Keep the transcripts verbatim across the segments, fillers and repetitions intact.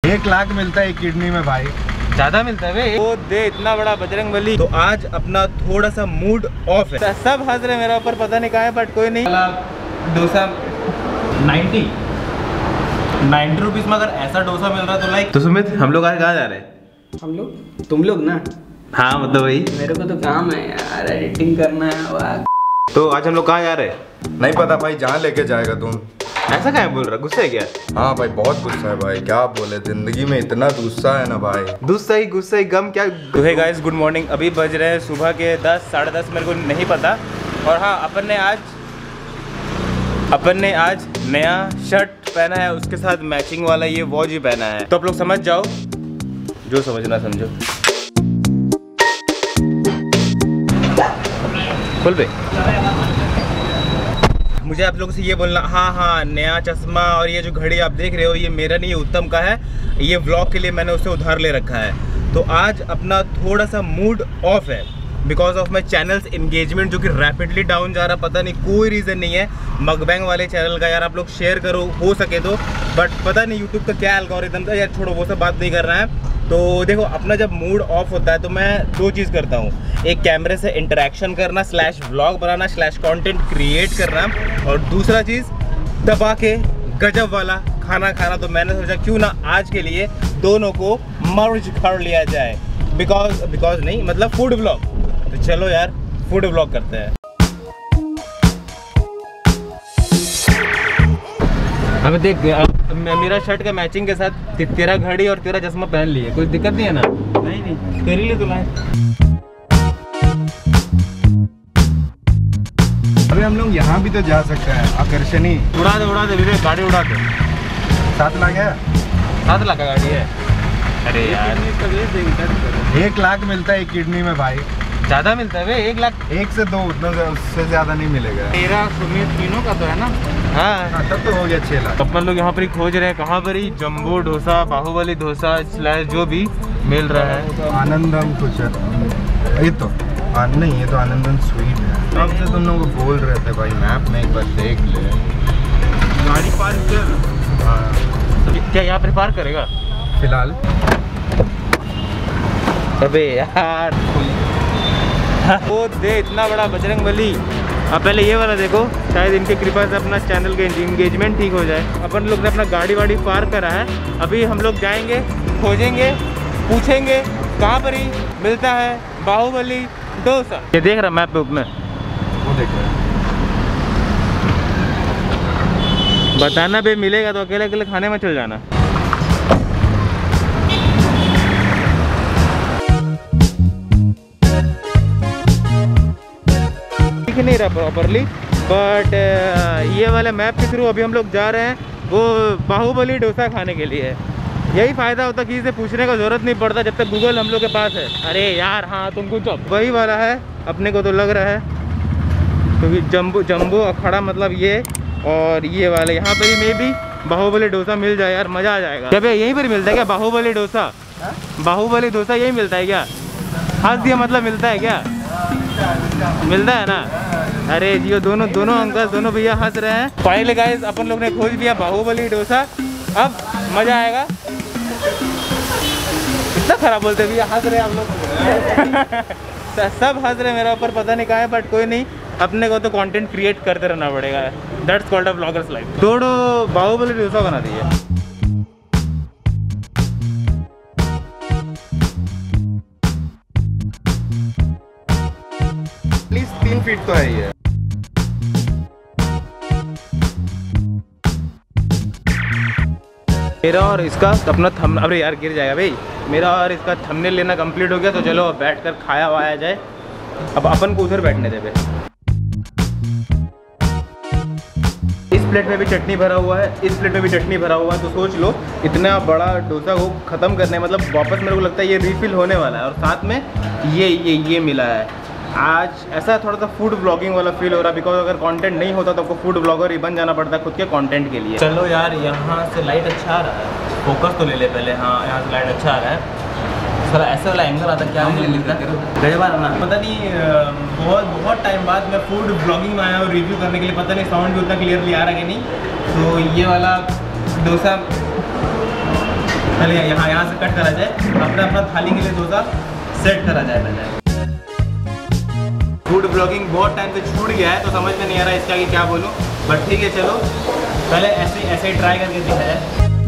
एक लाख मिलता है एक किडनी में भाई, ज्यादा मिलता है भाई। वो दे इतना बड़ा बजरंगबली। तो आज अपना थोड़ा सा मूड ऑफ है, सब हंस रहे मेरा ऊपर, पता नहीं कहाँ है बट कोई नहीं। डोसा नाइन्टी नाइन्टी रुपीज में अगर ऐसा डोसा मिल रहा है तो लाइक। तो सुमित हम लोग आज कहाँ जा रहे हैं? हम लोग तुम लोग ना, हाँ मतलब वही, मेरे को तो काम है यार, एडिटिंग करना है। तो आज हम लोग कहाँ जा रहे हैं? नहीं पता भाई, जहाँ लेके जाएगा तुम। ऐसा क्या बोल रहा, गुस्सा है क्या? हाँ भाई बहुत गुस्सा है भाई, क्या बोले, जिंदगी में इतना गुस्सा है ना भाई। गुस्सा ही गुस्सा ही गम क्या। तो हे गाइस गुड मॉर्निंग, अभी बज रहे हैं सुबह के दस साढ़े दस, मेरे को नहीं पता। और हाँ, अपन ने आज अपन ने आज नया शर्ट पहना है, उसके साथ मैचिंग वाला ये वॉच भी पहना है। तो आप लोग समझ जाओ, जो समझना समझो। खोल पे। मुझे आप लोगों से ये बोलना, हाँ हाँ नया चश्मा और ये जो घड़ी आप देख रहे हो ये मेरा नहीं, ये उत्तम का है। ये व्लॉग के लिए मैंने उससे उधार ले रखा है। तो आज अपना थोड़ा सा मूड ऑफ है because of my channels engagement जो कि रैपिडली डाउन जा रहा। पता नहीं, कोई रीज़न नहीं है। मकबैंग वाले चैनल का यार आप लोग शेयर करो हो सके तो, बट पता नहीं यूट्यूब का क्या एल्गोरिथम था यार, छोड़ो वो सब बात नहीं करना है। तो देखो, अपना जब मूड ऑफ होता है तो मैं दो चीज़ करता हूँ, एक कैमरे से इंटरेक्शन करना स्लैश व्लॉग बनाना स्लैश कंटेंट क्रिएट करना, और दूसरा चीज़ दबा के गजब वाला खाना खाना। तो मैंने सोचा क्यों ना आज के लिए दोनों को मर्ज कर लिया जाए, बिकॉज बिकॉज नहीं मतलब फूड व्लॉग। तो चलो यार फूड व्लॉग करते हैं। अब देख, मेरा शर्ट का मैचिंग के साथ तेरा घड़ी और तेरा चश्मा पहन लिए, कोई दिक्कत नहीं है ना? नहीं नहीं तेरे लिए तो लाए। अभी हम लोग यहाँ भी तो जा सकते हैं, आकर्षणी। उड़ा दे उड़ा दे विवेक, गाड़ी उड़ा दे। सात लाख है, सात लाख का गाड़ी है। अरे यार एक लाख मिलता है एक किडनी में भाई, ज्यादा मिलता है भाई। एक लाख एक से दो, उतना उससे ज्यादा नहीं मिलेगा। तेरा सुमित तीनों का तो है ना? हाँ हाँ, तब तो हो गया छह लाख। अपन लोग यहाँ पर ही खोज रहे हैं, कहाँ पर ही जम्बो डोसा बाहुबली डोसा स्लैश जो भी मिल रहा है। आनंदम कुछ है ये तो आन, नहीं ये तो आनंदम स्वीट है। अब से तुम लोग बोल रहे थे भाई, मैप में एक बार देख ले। गाड़ी पार्क कर। हाँ क्या यहाँ पर पार्क करेगा फिलहाल? अबे यार वो दे इतना बड़ा बजरंगबली। अब पहले ये वाला देखो, शायद इनकी कृपा से अपना चैनल का इंगेजमेंट ठीक हो जाए। अपन लोग ने अपना गाड़ी वाड़ी पार्क करा है, अभी हम लोग जाएंगे, खोजेंगे, पूछेंगे कहाँ पर ही मिलता है बाहुबली डोसा। ये देख रहा मैप पे में, वो देख रहा है। बताना बे, मिलेगा तो अकेले अकेले खाने में चल जाना। नहीं रहा प्रॉपरली, बट ये वाले मैप के थ्रू अभी हम लोग जा रहे हैं वो बाहुबली डोसा खाने के लिए। यही फ़ायदा होता कि इसे पूछने का ज़रूरत नहीं पड़ता जब तक गूगल हम लोग के पास है। अरे यार हाँ तुमको तो वही वाला है अपने को तो लग रहा है, क्योंकि तो जम्बो जम्बो अखाड़ा मतलब ये, और ये वाले यहाँ पर ही मे भी बाहुबली डोसा मिल जाए यार, मज़ा आ जाएगा। क्या यहीं पर मिलता है क्या बाहुबली डोसा? बाहुबली डोसा यही मिलता है क्या? हंस दिया मतलब मिलता है क्या? मिलता है ना? अरे जियो, दोनों दोनों अंकल दोनों भैया हंस रहे हैं। फाइनली गाइस अपन लोग ने खोज लिया बाहुबली डोसा, अब मजा आएगा। इतना खराब बोलते भैया, हंस रहे आप लोग सब हंस रहे मेरा ऊपर, पता नहीं कहाँ है बट कोई नहीं, अपने को तो कंटेंट क्रिएट करते रहना पड़ेगा। That's called a vlogger's life. थोड़ो बाहुबली डोसा बना दिए। तीन फीट तो है ये। मेरा और इसका अपना थम, अरे यार गिर जाएगा भाई। मेरा और इसका थंबनेल लेना कंप्लीट हो गया, तो चलो अब बैठकर खाया वाया जाए। अब अपन को उधर बैठने दे। इस प्लेट में भी चटनी भरा हुआ है, इस प्लेट में भी चटनी भरा हुआ है। तो सोच लो इतना बड़ा डोसा को ख़त्म करने, मतलब वापस मेरे को लगता है ये रिफिल होने वाला है। और साथ में ये ये ये मिला है। आज ऐसा थोड़ा सा फूड ब्लॉगिंग वाला फील हो रहा है, बिकॉज अगर कंटेंट नहीं होता तो आपको फूड ब्लॉगर ही बन जाना पड़ता है खुद के कंटेंट के लिए। चलो यार यहाँ से लाइट अच्छा आ रहा है, फोकस तो ले ले पहले। हाँ यहाँ से लाइट अच्छा आ रहा है। सर ऐसे वाला एंगल आता क्या नहीं मिलता गजब ना, पता नहीं बहुत बहुत टाइम बाद मैं फूड ब्लॉगिंग में आया और रिव्यू करने के लिए। पता नहीं साउंड भी उतना क्लियरली आ रहा है कि नहीं। तो ये वाला डोसा पहले यहाँ यहाँ से कट करा जाए, अपना अपना थाली के लिए डोसा सेट करा जाए पहले। फूड ब्लॉगिंग बहुत टाइम से छूट गया है तो समझ में नहीं आ रहा है इसका कि क्या बोलूँ, बट ठीक है चलो पहले ऐसे ऐसे ही ट्राई करके देखा जाए।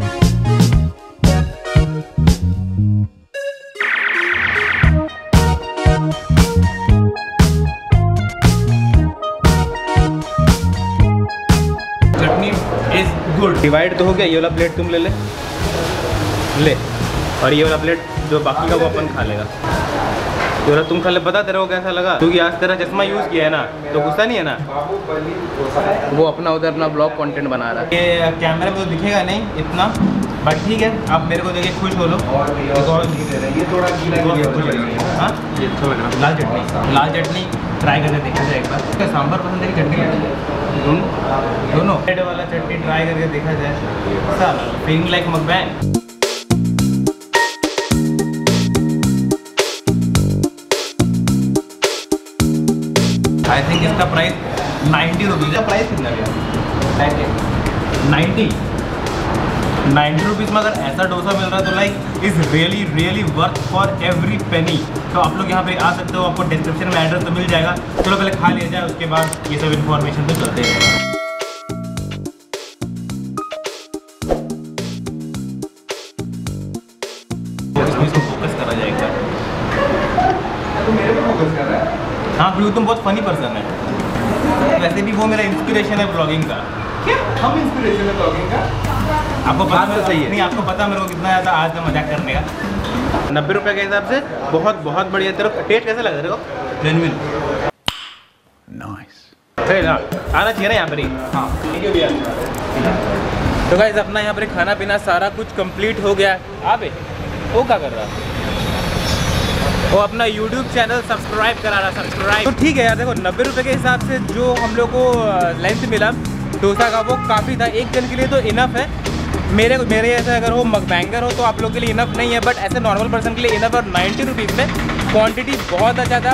चटनी इज गुड। डिवाइड तो हो गया, ये वाला प्लेट तुम ले ले ले और ये वाला प्लेट जो बाकी का वो अपन खा लेगा। ये वाला तुम खा ले, बता तेरे को कैसा लगा, क्योंकि आज तेरा चश्मा यूज़ किया है ना तो गुस्सा नहीं है ना। वो अपना उधर अपना ब्लॉग कंटेंट बना रहा है। ये कैमरे में तो दिखेगा नहीं इतना, बट ठीक है आप मेरे को देखे खुश हो लो। ये थोड़ा हाँ ये अच्छा लग रहा है। लाल चटनी, लाल चटनी ट्राई करके देखा जाए एक बार। क्या सांभर पसंद है कि चटनी? दोनों दोनों रेड वाला चटनी ट्राई करके देखा जाए। Feeling like mukbang. I think इसका प्राइस नाइन्टी रुपीज़ है। प्राइस कितना भैया? नाइन्टी नाइन्टी रुपीज़ में अगर ऐसा डोसा मिल रहा है तो like is really really worth for every penny. तो आप लोग यहाँ पे आ सकते हो, आपको डिस्क्रिप्शन में एड्रेस तो मिल जाएगा। चलो पहले खा लिया जाए, उसके बाद ये सब इन्फॉर्मेशन तो चलते हैं। इसको फोकस करा जाएगा। तो मेरे पे फोकस कर रहा है। हाँ क्योंकि तुम बहुत फनी पर्सन है। वैसे भी वो मेरा इंस्पिरेशन है ब्लॉगिंग का। क्या हम इंस्पिरेशन है ब्लॉगिंग का? आपको पता तो सही है। नहीं आपको पता मेरे को कितना ज़्यादा आज का मजाक करने का। नब्बे रुपये के हिसाब से बहुत बहुत बढ़िया। तेरे को टेस्ट कैसा लग रहा है? Genuine nice. सही ना, आना चाहिए ना यहाँ पर ही। हाँ ठीक है भैया। तो गाइस अपना यहाँ पर खाना पीना सारा कुछ कंप्लीट हो गया। आप वो क्या कर रहा? वो अपना यूट्यूब चैनल सब्सक्राइब करा रहा सब्सक्राइब। तो ठीक है यार, देखो नब्बे रुपये के हिसाब से जो हम लोग को लेंथ मिला डोसा का वो काफ़ी था। एक जन के लिए तो इनफ है। मेरे मेरे ऐसा अगर हो मकबैंगर हो तो आप लोग के लिए इनफ नहीं है, बट ऐसे नॉर्मल पर्सन के लिए इनफ। और नाइन्टी रुपीज़ में क्वांटिटी बहुत अच्छा था,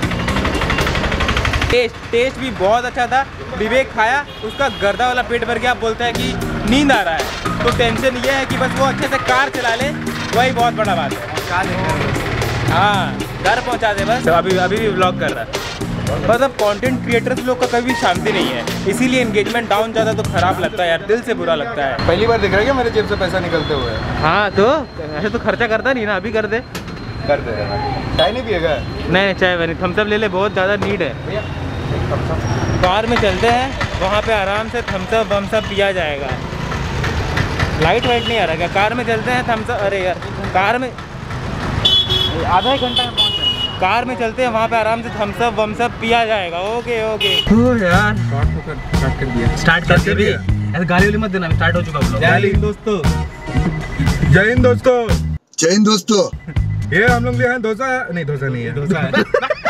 टेस्ट टेस्ट भी बहुत अच्छा था। विवेक खाया, उसका गर्दा वाला पेट भर के आप बोलता है कि नींद आ रहा है। तो टेंशन ये है कि बस वो अच्छे से कार चला ले, वही बहुत बड़ा बात है। हाँ घर पहुँचा दे बस। तो अभी अभी भी व्लॉग कर रहा है। मतलब कंटेंट क्रिएटर्स लोग का कभी शांति नहीं है, इसीलिए एंगेजमेंट डाउन ज़्यादा तो खराब लगता है यार, दिल से बुरा लगता है। पहली बार देख रहा है क्या मेरे जेब से पैसा निकलते हुए? हाँ तो ऐसे तो खर्चा करता नहीं ना, अभी कर दे कर दे। चाय नहीं पिएगा? नहीं चाय नहीं, थम्सअप ले ले, बहुत ज़्यादा नीड है। कार में चलते हैं, वहाँ पे आराम से थम्सअप वम्सअप पिया जाएगा। लाइट वाइट नहीं आ रहा क्या? कार में चलते हैं थम्सअप। अरे यार कार में आधा एक घंटा में पहुँच जाएंगे। कार में चलते हैं, वहाँ पे आराम से थम्सअप वम्सअप पिया जाएगा। ओके ओके यार स्टार्ट कर दिया। स्टार्ट करके भी ऐसे गाली वाली मत देना, स्टार्ट हो चुका ब्लॉग। जय हिंद दोस्तों। जय हिंद दोस्तों। जय हिंद दोस्तों। ये हम लोग लिए हैं डोसा। नहीं डोसा नहीं है, डोसा है।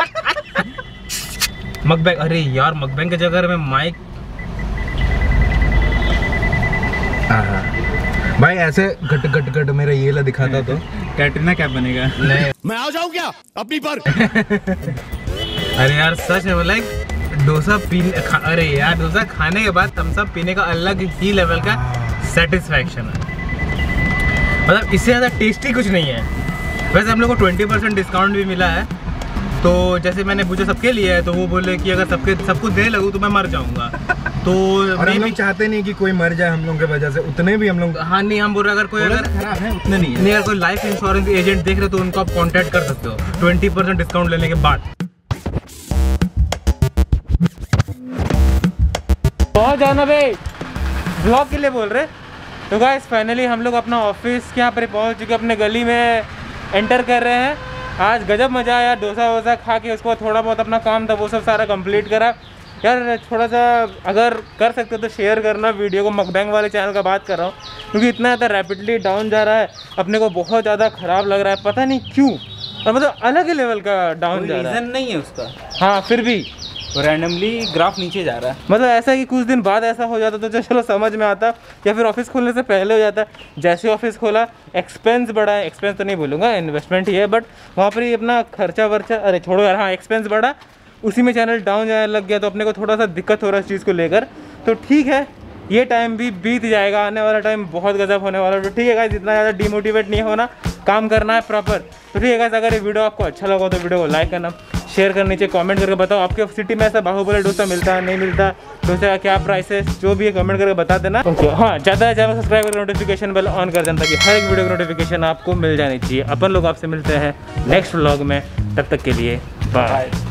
मकबैंग। अरे यार मकबैंग के जगह में माइक। भाई ऐसे घट घट घट मेरा ये ला दिखाता तो कैटरीना कैफ बनेगा। नहीं मैं आ जाऊं क्या अपनी पर? अरे यार सच है, लाइक डोसा पीने, अरे यार डोसा खाने के बाद थम्सअप पीने का अलग ही लेवल का सेटिस्फैक्शन है। मतलब इससे ज़्यादा टेस्टी कुछ नहीं है। वैसे हम लोग को ट्वेंटी परसेंट डिस्काउंट भी मिला है। तो जैसे मैंने पूछा सबके लिए है, तो वो बोले कि अगर सबके सबको दे लगूँ तो मैं मर जाऊँगा। तो और हम लोग चाहते नहीं कि कोई मर जाए हम लोग के वजह से, उतने भी हम लोग। हाँ नहीं हम बोल रहे अगर कोई अगर खराब है उतने नहीं है। नहीं अगर कोई लाइफ इंश्योरेंस एजेंट देख रहे तो उनको आप कांटेक्ट कर सकते हो ट्वेंटी परसेंट डिस्काउंट लेने के बाद। बहुत जाना भाई ब्लॉग के लिए बोल रहे। तो गाइस फाइनली हम लोग अपना ऑफिस के यहाँ पर पहुँच चुके, अपने गली में एंटर कर रहे हैं। आज गजब मज़ा आया, डोसा वोसा खा के उसको थोड़ा बहुत अपना काम था वो सब सारा कंप्लीट करा। यार थोड़ा सा अगर कर सकते हो तो शेयर करना वीडियो को। मकबैंग वाले चैनल का बात कर रहा हूँ, क्योंकि इतना ज़्यादा रैपिडली डाउन जा रहा है, अपने को बहुत ज़्यादा ख़राब लग रहा है, पता नहीं क्यों। और मतलब अलग ही लेवल का डाउन जा रहा है। रीज़न नहीं है उसका। हाँ फिर भी रैंडमली ग्राफ नीचे जा रहा है। मतलब ऐसा कि कुछ दिन बाद ऐसा हो जाता तो चलो समझ में आता, या फिर ऑफिस खोलने से पहले हो जाता। जैसे ऑफिस खोला एक्सपेंस बढ़ा है, एक्सपेंस तो नहीं बोलूँगा इन्वेस्टमेंट ही है, बट वहाँ पर ही अपना खर्चा वर्चा, अरे छोड़ो यार, हाँ एक्सपेंस बढ़ा, उसी में चैनल डाउन जाने लग गया, तो अपने को थोड़ा सा दिक्कत हो रहा है इस चीज़ को लेकर। तो ठीक है ये टाइम भी बीत जाएगा, आने वाला टाइम बहुत गजब होने वाला है। तो ठीक है गाइस, इतना ज़्यादा डिमोटिवेट नहीं होना, काम करना है प्रॉपर। तो ठीक है गाइस, अगर ये वीडियो आपको अच्छा लगा तो वीडियो को लाइक करना, शेयर करना, नीचे कमेंट करके बताओ आपके सिटी में ऐसा बाहुबली डोसा मिलता है नहीं मिलता, डोसे का क्या प्राइस है, जो भी है कमेंट करके बता देना। ओके हाँ, ज़्यादा से ज़्यादा सब्सक्राइब करके नोटिफिकेशन बेल ऑन कर देना ताकि हर एक वीडियो की नोटिफिकेशन आपको मिल जानी चाहिए। अपन लोग आपसे मिलते हैं नेक्स्ट व्लॉग में, तब तक के लिए बाय।